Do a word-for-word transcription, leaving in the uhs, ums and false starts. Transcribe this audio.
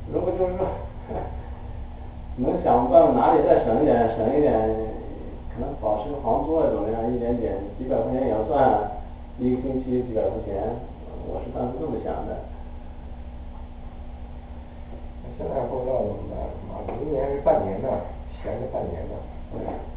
如果就是说能想办法哪里再省一点，省一点，可能保持个房租啊怎么样，一点点几百块钱也要算，一个星期几百块钱，我是当时这么想的。 现在不知道怎么办，妈明年是半年呢，闲着半年呢。